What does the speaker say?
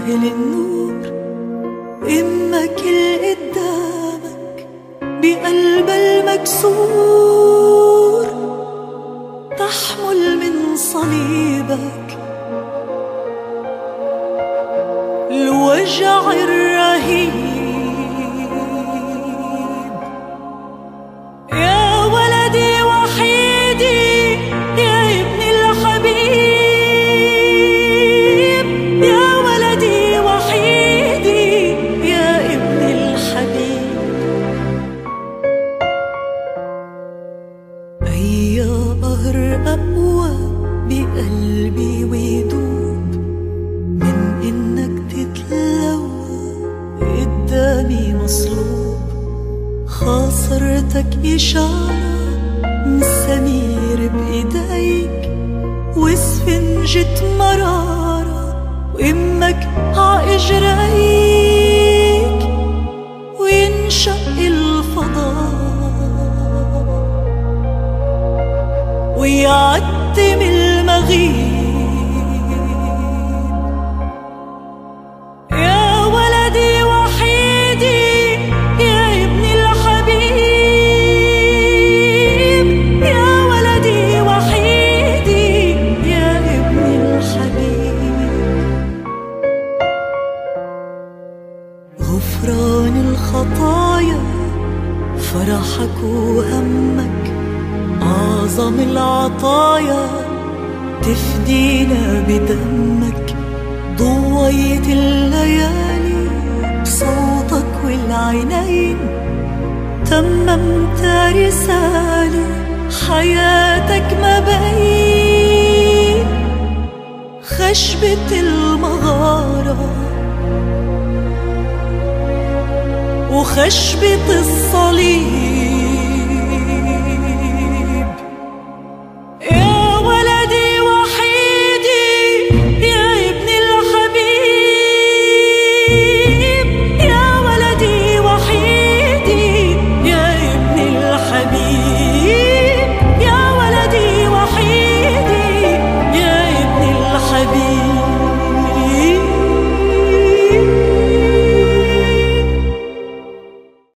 مثل النور، إما كل قدامك بقلب المكسور، تحمل من صليبك الوجع الرهيب. يا ولدي وحيدي يا ابن الحبيب، يا ولدي وحيدي يا ابن الحبيب. أي قهر أقوى بقلبي ويدوب من إنك تتلوى قدامي مصلوب. خاصرتك إشارة مسامير بإيديك وسفنجة مرارة وإمك عإجريك، وينشق الفضاء ويعتم المغيب. يا ولدي وحيدي يا ابن الحبيب، يا ولدي وحيدي يا ابن الحبيب. غفران الخطايا فرحك وهمك، أعظم العطايا تفدينا بدمك. ضويت الليالي بصوتك والعينين، تممت رسالة حياتك ما بين خشبة المغارة وخشبة الصليب.